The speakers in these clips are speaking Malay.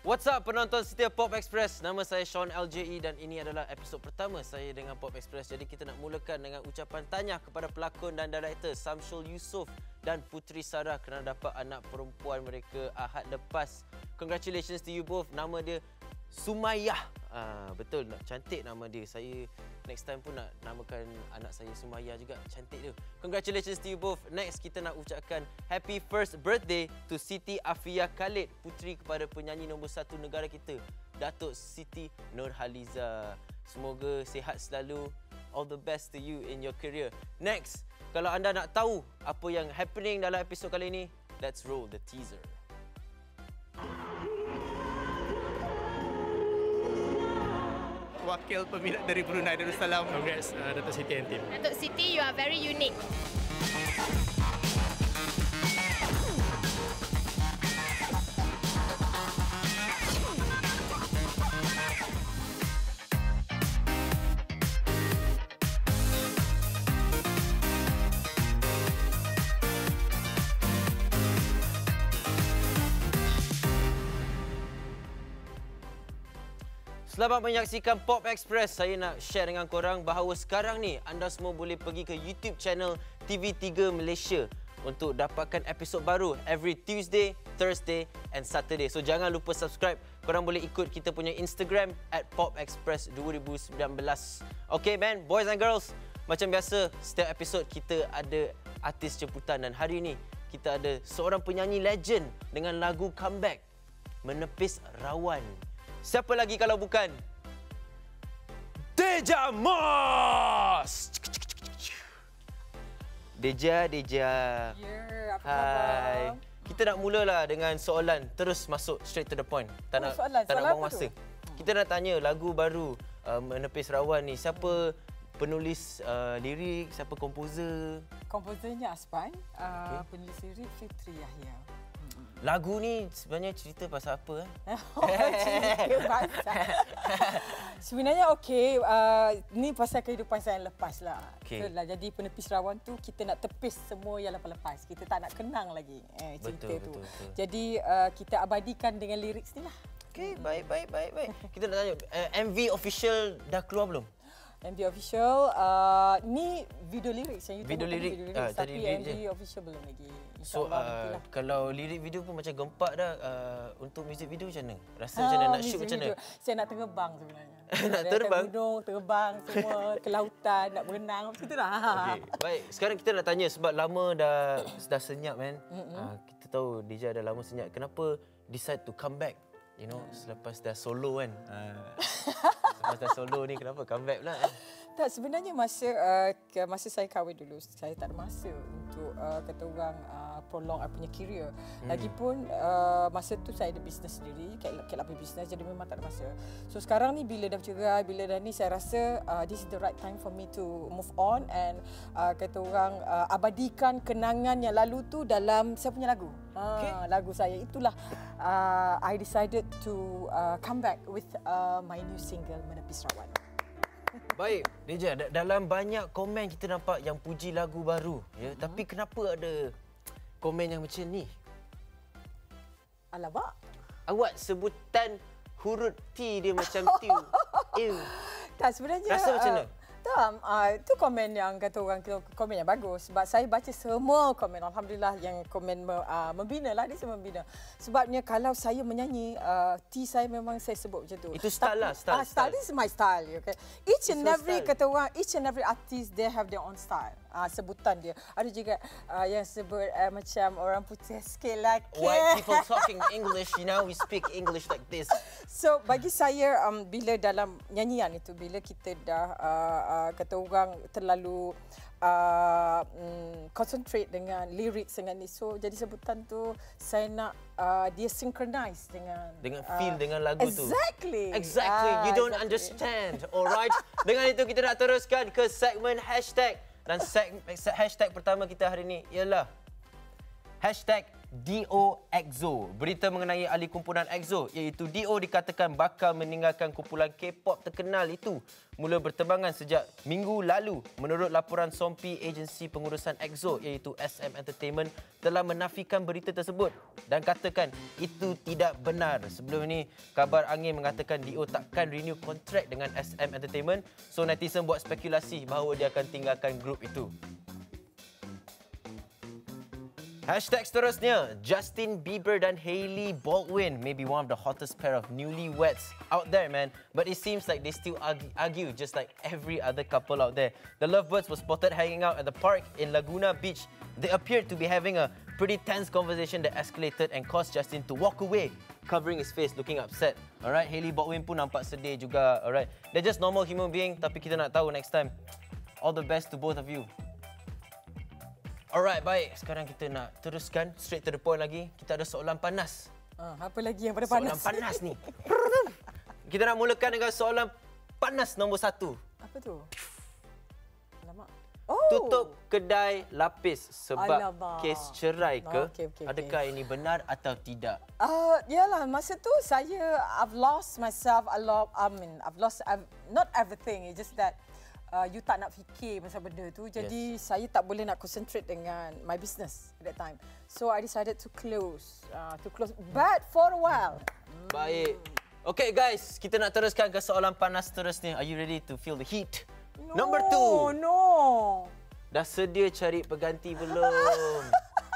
What's up penonton setia Pop Express? Nama saya Sean LJE dan ini adalah episod pertama saya dengan Pop Express. Jadi kita nak mulakan dengan ucapan tahniah kepada pelakon dan director Samsul Yusof dan Puteri Sarah kerana dapat anak perempuan mereka Ahad lepas. Congratulations to you both. Nama dia Sumayyah. Betul, cantik nama dia. Saya next time pun nak namakan anak saya Sumayyah juga. Cantik dia. Congratulations to you both. Next, kita nak ucapkan happy first birthday to Siti Afia Khalid, puteri kepada penyanyi nombor 1 negara kita, Datuk Siti Nurhaliza. Semoga sihat selalu. All the best to you in your career. Next, kalau anda nak tahu apa yang happening dalam episod kali ini, let's roll the teaser. Wakil peminat dari Brunei Darussalam. Congrats Datuk Siti and team. Datuk Siti, you are very unique. Selamat menyaksikan Pop Express. Saya nak share dengan korang bahawa sekarang ni anda semua boleh pergi ke YouTube channel TV3 Malaysia untuk dapatkan episod baru every Tuesday, Thursday and Saturday. So jangan lupa subscribe. Korang boleh ikut kita punya Instagram @popexpress2019. Okay man, boys and girls. Macam biasa, setiap episod kita ada artis jemputan dan hari ini kita ada seorang penyanyi legend dengan lagu comeback, Menepis Rawan. Siapa lagi kalau bukan Deja Moss. Deja. Ya, apa Hai. khabar? Kita nak mulalah dengan soalan, terus masuk straight to the point. Tak nak soalan buang apa masa. tu? Kita nak tanya lagu baru Menepis Rawan ni, siapa penulis lirik, siapa komposer? Komposernya Aspan, penulis lirik Fitri Yahya. Lagu ni sebenarnya cerita pasal apa? Cerita pasal. Sebenarnya okey, ni pasal kehidupan saya yang lepas lah. Okay. Itulah, jadi Penepis Rawan tu kita nak tepis semua yang lepas-lepas. Kita tak nak kenang lagi cerita tu. Betul. Jadi kita abadikan dengan lirik ni lah. Okey, baik. Kita nak tanya, MV official dah keluar belum? MV official, ni video lirik saya Video lirik, tapi tadi MV je. official belum lagi. So, InsyaAllah nantilah. kalau lirik video pun macam gempak dah, untuk music video macam mana? Rasa macam mana? Nak shoot macam mana? Saya nak terbang sebenarnya. Nak terbang? Gunung, terbang semua, ke lautan, nak berenang, macam tu lah. Okay. Baik, sekarang kita nak tanya sebab lama dah senyap kan. Kita tahu Deja dah lama senyap. Kenapa decide to come back? You know, selepas dah solo kan. Selepas dah solo ni kenapa comeback pula kan? Tak, sebenarnya masa saya kahwin dulu, saya tak ada masa untuk kata orang prolong I punya career. Lagipun masa tu saya ada bisnes sendiri, KLP Business, jadi memang tak ada masa. So sekarang ni bila dah bercerai, bila dah ni, saya rasa this is the right time for me to move on and kata orang abadikan kenangan yang lalu tu dalam saya punya lagu. Lagu saya itulah I decided to come back with my new single Menepis Rawan. Baik, Deja, dalam banyak komen kita nampak yang puji lagu baru, ya. Tapi kenapa ada komen yang macam ni? Alamak. Awak sebutan huruf T dia macam tiu. Ew. Tak, sebenarnya Rasa macam mana? Tak, itu komen yang kata orang, komen yang bagus. Sebab saya baca semua komen. Alhamdulillah yang komen membina lah, dia semua membina. Sebabnya kalau saya menyanyi, T saya memang saya sebut macam tu. Itu style lah, style. This is my style. Okay? Each and every style. kata orang, each and every artist, they have their own style. Sebutan dia. Ada juga yang sebut macam orang putih sikit lah. White people talking English, you know, we speak English like this. So bagi saya bila dalam nyanyian itu, bila kita dah kata orang terlalu concentrate dengan lirik dengan ni, so jadi sebutan tu saya nak dia synchronize dengan feel dengan lagu tu. Exactly. You don't understand. Alright. Dengan itu kita nak teruskan ke segmen hashtag. Dan hashtag pertama kita hari ini ialah hashtag Dio EXO. Berita mengenai ahli kumpulan EXO iaitu Dio dikatakan bakal meninggalkan kumpulan K-pop terkenal itu mula berterbangan sejak minggu lalu. Menurut laporan Sompi, agensi pengurusan EXO iaitu SM Entertainment telah menafikan berita tersebut dan katakan itu tidak benar. Sebelum ini, kabar angin mengatakan Dio takkan renew kontrak dengan SM Entertainment, so netizen buat spekulasi bahawa dia akan tinggalkan grup itu. Hashtag seterusnya, Justin Bieber dan Hailey Baldwin may be one of the hottest pair of newlyweds out there, man. But it seems like they still argue just like every other couple out there. The lovebirds were spotted hanging out at the park in Laguna Beach. They appeared to be having a pretty tense conversation that escalated and caused Justin to walk away, covering his face, looking upset. Alright, Hailey Baldwin pun nampak sedih juga. Alright, they're just normal human being, tapi kita nak tahu next time. All the best to both of you. Alright, baik. Sekarang kita nak teruskan straight to the point lagi. Kita ada soalan panas. Apa lagi yang pada panas? Soalan panas ni. Kita nak mulakan dengan soalan panas nombor 1. Apa tu? Alamak. Tutup kedai lapis sebab kes cerai ke? Okay. Adakah ini benar atau tidak? Yalah, masa tu I've lost myself a lot. Not everything. It's just that you tak nak fikir pasal benda tu. Jadi saya tak boleh nak concentrate dengan my business at that time. So I decided to close. But for a while. Baik. Okay guys, kita nak teruskan ke soalan panas seterusnya. Are you ready to feel the heat? Number 2. No. Dah sedia cari pengganti belum?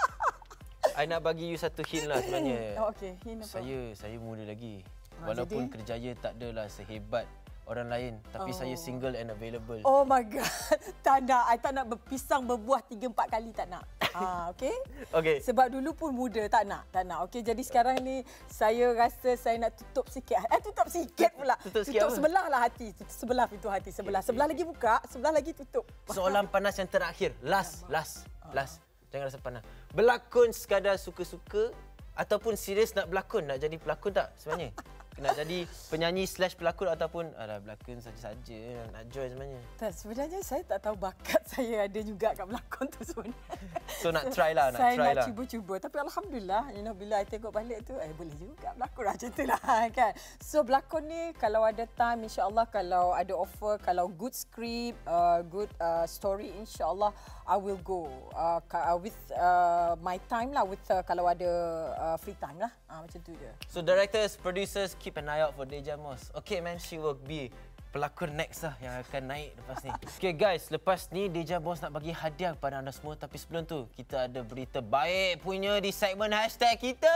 I nak bagi you satu hint lah sebenarnya. Okay, hint apa? Saya muda lagi. Walaupun kerjaya tak adalah sehebat orang lain, tapi saya single and available. Oh my god. Tak nak. I tak nak berpisang berbuah 3-4 kali, tak nak. Okay? Okay. Sebab dulu pun muda, tak nak. Okay, jadi sekarang ni saya rasa saya nak tutup sikit. Tutup sikit pula. Tutup sebelah lah hati. Tutup sebelah pintu hati. Sebelah lagi buka, sebelah lagi tutup. Soalan panas yang terakhir. Last. Jangan rasa panas. Berlakon sekadar suka-suka ataupun serius nak berlakon? Nak jadi pelakon tak sebenarnya? Nak jadi penyanyi / pelakon ataupun berlakon saja-saja, nak join sebenarnya? Tak, sebenarnya saya tak tahu bakat saya ada juga kat berlakon tu sebenarnya. So nak try lah, Saya nak cuba-cuba. Tapi Alhamdulillah, bila I tengok balik tu, boleh juga berlakon lah macam tu lah kan. So berlakon ni kalau ada time, insyaAllah kalau ada offer, kalau good script, good story, insyaAllah I will go with my time lah, with kalau ada free time lah. Macam tu je. So directors, producers, keep an eye out for Deja Moss. Okay man, she will be pelakon next lah yang akan naik lepas ni. Okay guys, lepas ni Deja Moss nak bagi hadiah kepada anda semua. Tapi sebelum tu, kita ada berita baik punya di segmen hashtag kita.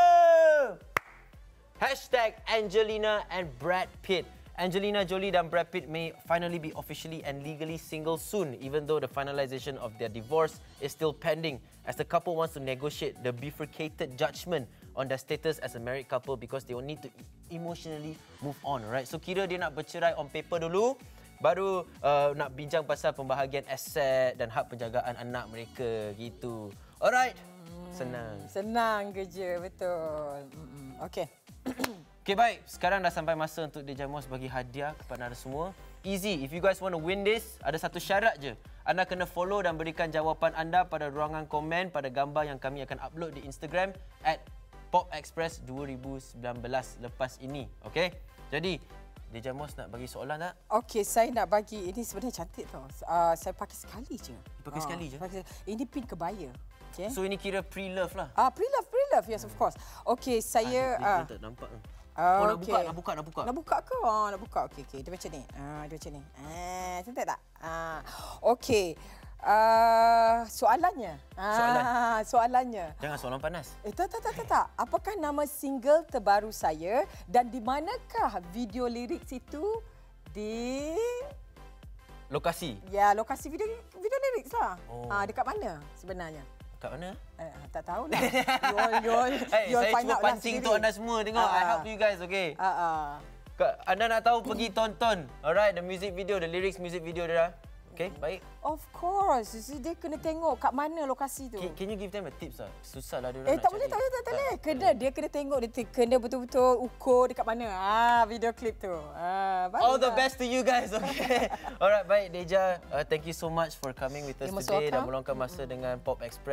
Hashtag Angelina and Brad Pitt. Angelina Jolie dan Brad Pitt may finally be officially and legally single soon, even though the finalization of their divorce is still pending, as the couple wants to negotiate the bifurcated judgment on their status as a married couple because they will need to emotionally move on, right? So kira dia nak bercerai on paper dulu, baru nak bincang pasal pembahagian aset dan hak penjagaan anak mereka gitu. Alright. Senang kerja, betul. Okay. Okay, baik. Sekarang dah sampai masa untuk Deja Moss bagi hadiah kepada anda semua. Easy. If you guys want to win this, ada satu syarat je. Anda kena follow dan berikan jawapan anda pada ruangan komen pada gambar yang kami akan upload di Instagram @popexpress 2019 lepas ini. Okay? Jadi, Deja Moss nak bagi soalan tak? Okay, saya nak bagi. Ini sebenarnya cantik tau. Saya pakai sekali je. Pakai sekali je? Ini pin kebaya. Okay. So, ini kira pre-love lah? Pre-love. Yes, of course. Okay, saya... Dia tak nampak. Nak buka. Nak buka ke? Nak buka. Okey. Dia macam ni. Dia macam ni. Cantik tak? Okey. Soalannya. Jangan soalan panas. Tak. Apakah nama single terbaru saya dan di manakah video lirik itu di lokasi? Ya, lokasi video lirik lah. Dekat mana sebenarnya? Kat mana? Tak tahu lah. Saya cuba pancing untuk anda semua. Tengok, I help you guys, okay? Anda nak tahu, pergi tonton. Alright, the music video, the lyrics music video dia. Okay, baik. Of course. Dia kena tengok kat mana lokasi tu. Can you give them a tips lah? Susah lah dia orang nak tak boleh. Dia kena tengok. Dia kena betul-betul ukur dekat mana. Video clip tu. All the best to you guys, okay? Alright, baik. Deja, thank you so much for coming with us today dan meluangkan masa dengan Pop Express.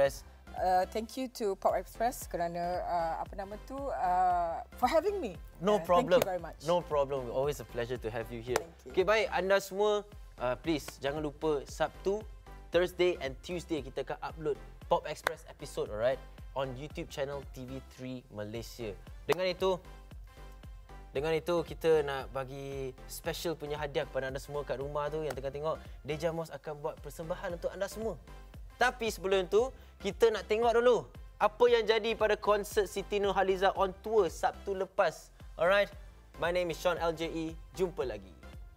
Thank you to Pop Express kerana for having me. No problem. Thank you very much. No problem. Always a pleasure to have you here. Thank you. Okay, baik. Anda semua, please jangan lupa Sabtu, Thursday and Tuesday kita akan upload Pop Express episode, alright, on YouTube channel TV3 Malaysia. Dengan itu kita nak bagi special punya hadiah kepada anda semua kat rumah tu yang tengah tengok. Deja Moss akan buat persembahan untuk anda semua. Tapi sebelum tu, kita nak tengok dulu apa yang jadi pada konsert Siti Nurhaliza on tour Sabtu lepas. Alright, my name is Sean LJE. Jumpa lagi.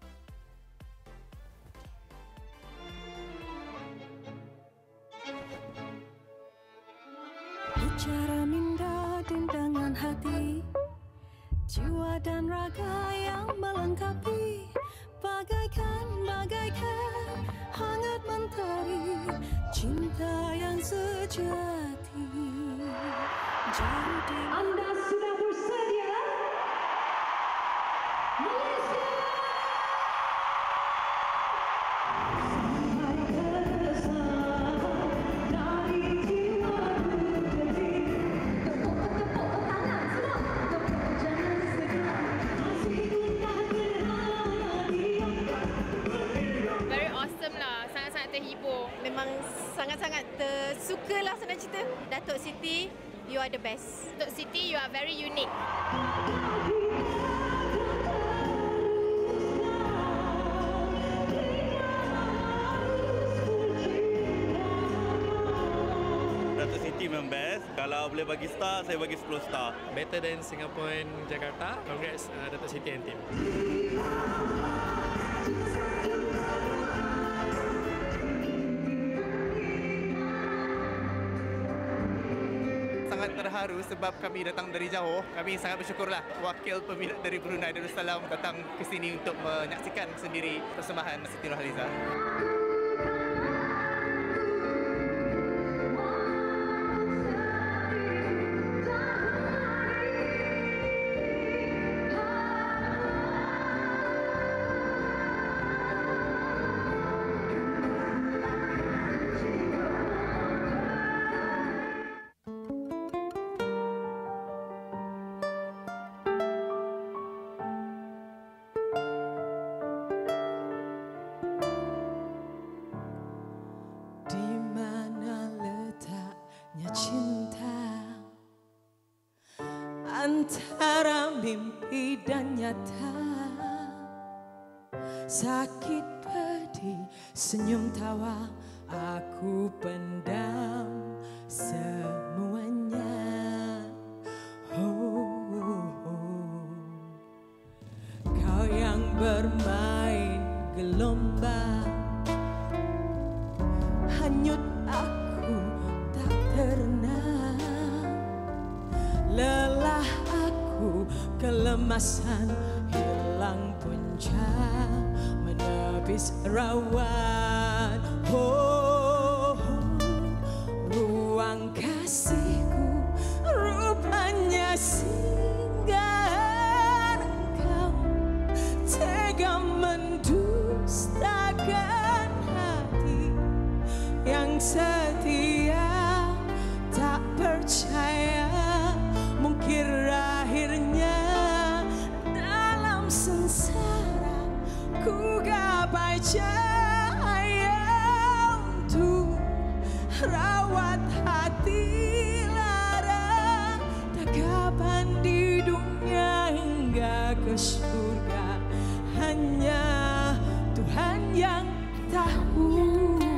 Bicara minda dengan hati, jiwa dan raga yang melengkapi, bagaikan hangat mentari, cinta yang sejati. Jadi Anda sudah bersedia? Malaysia! Terhibur. Memang sangat-sangat tersukalah senang cerita. Datuk Siti, you are the best. Datuk Siti, you are very unique. Datuk Siti memang best. Kalau boleh bagi star, saya bagi 10 star. Better than Singapore and Jakarta. Congrats Datuk Siti and team. Sangat terharu sebab kami datang dari jauh. Kami sangat bersyukurlah wakil peminat dari Brunei Darussalam datang ke sini untuk menyaksikan sendiri persembahan Siti Nurhaliza. Antara mimpi dan nyata, sakit pedih, senyum tawa, aku pendam semuanya. Kau yang bermain gelombang, hanyut aku tak tenang. Lelah aku, kelemasan, hilang punca, menepis rawan. Ruang kasihku, rupanya singgahan engkau, tega mendustakan hati yang setia, tak percaya mungkin akhirnya dalam sengsara ku gapai cahaya untuk rawat hati lara. Tak kapan di dunia hingga ke surga, hanya Tuhan yang tahu.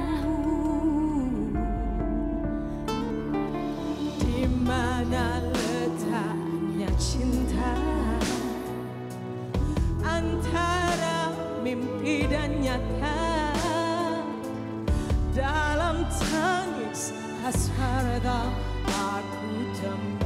Di mana letaknya cinta antara mimpi dan nyata, dalam tangis hasrat aku tembak.